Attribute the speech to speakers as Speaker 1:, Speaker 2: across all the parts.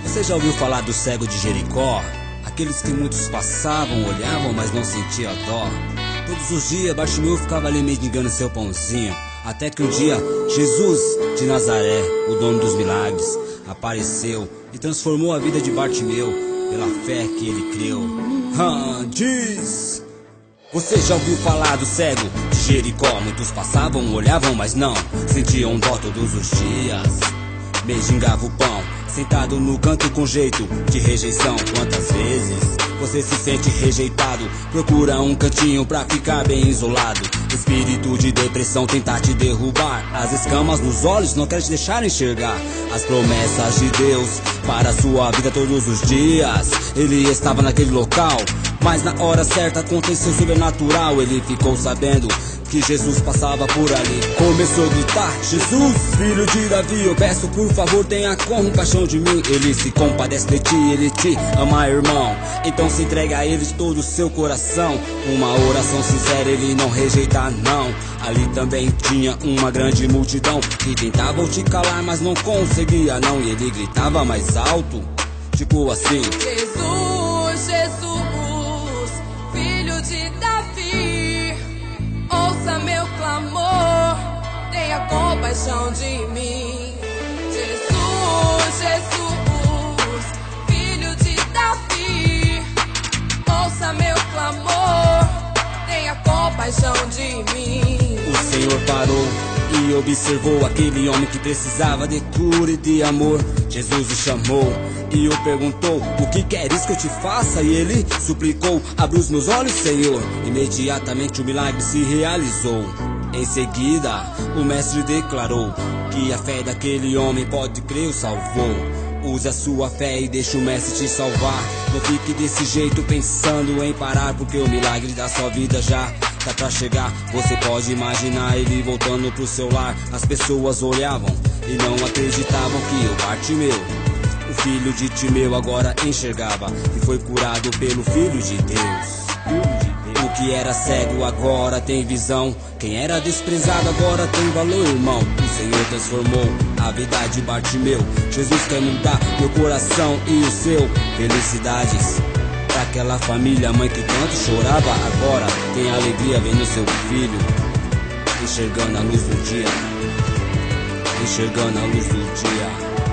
Speaker 1: Você já ouviu falar do cego de Jericó? Aqueles que muitos passavam, olhavam, mas não sentiam dó. Todos os dias Bartimeu ficava ali mendigando seu pãozinho, até que um dia Jesus de Nazaré, o dono dos milagres, apareceu e transformou a vida de Bartimeu pela fé que ele creu. Diz! Você já ouviu falar do cego de Jericó? Muitos passavam, olhavam, mas não sentiam dó todos os dias. Mendigava o pão, sentado no canto com jeito de rejeição. Quantas vezes você se sente rejeitado? Procura um cantinho pra ficar bem isolado. Espírito de depressão tentar te derrubar. As escamas nos olhos não querem te deixar enxergar as promessas de Deus para a sua vida todos os dias. Ele estava naquele local, mas na hora certa aconteceu sobrenatural. Ele ficou sabendo que Jesus passava por ali. Começou a gritar: Jesus, filho de Davi, eu peço por favor, tenha compaixão de mim. Ele se compadece de ti, ele te ama, irmão. Então se entregue a ele de todo o seu coração. Uma oração sincera, ele não rejeita não. Ali também tinha uma grande multidão que tentavam te calar, mas não conseguia não. E ele gritava mais alto, tipo assim:
Speaker 2: Jesus, Jesus, filho de Davi, ouça meu clamor, tenha compaixão de mim. Jesus, Jesus, filho de Davi, ouça meu clamor, tenha compaixão de mim.
Speaker 1: O Senhor parou e observou aquele homem que precisava de cura e de amor. Jesus o chamou e o perguntou: o que queres que eu te faça? E ele suplicou: abre os meus olhos, Senhor. Imediatamente o milagre se realizou. Em seguida o mestre declarou que a fé daquele homem, pode crer, o salvou. Use a sua fé e deixa o mestre te salvar. Não fique desse jeito pensando em parar, porque o milagre da sua vida já tá pra chegar. Você pode imaginar ele voltando pro seu lar. As pessoas olhavam e não acreditavam que o Bartimeu, o filho de Timeu, agora enxergava e foi curado pelo Filho de Deus. O que era cego agora tem visão. Quem era desprezado agora tem valor, irmão. O Senhor transformou a vida de Bartimeu. Jesus quer mudar meu coração e o seu. Felicidades pra aquela família, mãe que tanto chorava, agora tem alegria vendo seu filho enxergando a luz do dia, enxergando a luz do dia.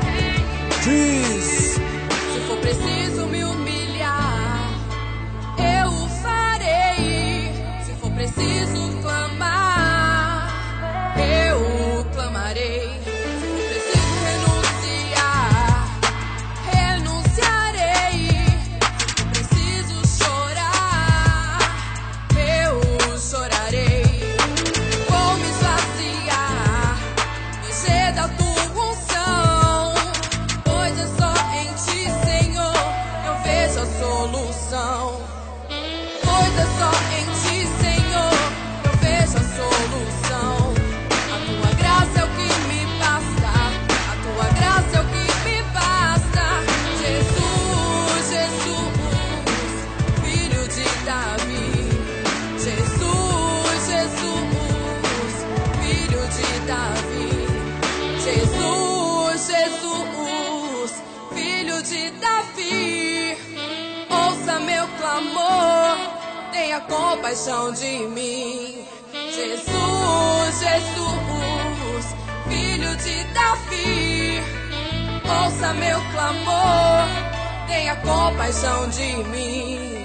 Speaker 1: Diz!
Speaker 2: Se for preciso me humilhar, eu o farei. Se for preciso clamar, eu o clamarei. Se for preciso renunciar, renunciarei. Se for preciso chorar, eu chorarei. Vou me esvaziar, encher da tua unção, pois é só em ti, Senhor, eu vejo a solução. Pois é só em ti, Senhor, eu vejo a solução. A tua graça é o que me basta, a tua graça é o que me basta. Jesus, Jesus, filho de Davi. Jesus, Jesus, filho de Davi. Jesus, Jesus, filho de Davi, ouça meu clamor, tenha compaixão de mim. Jesus, Jesus, filho de Davi, ouça meu clamor, tenha compaixão de mim.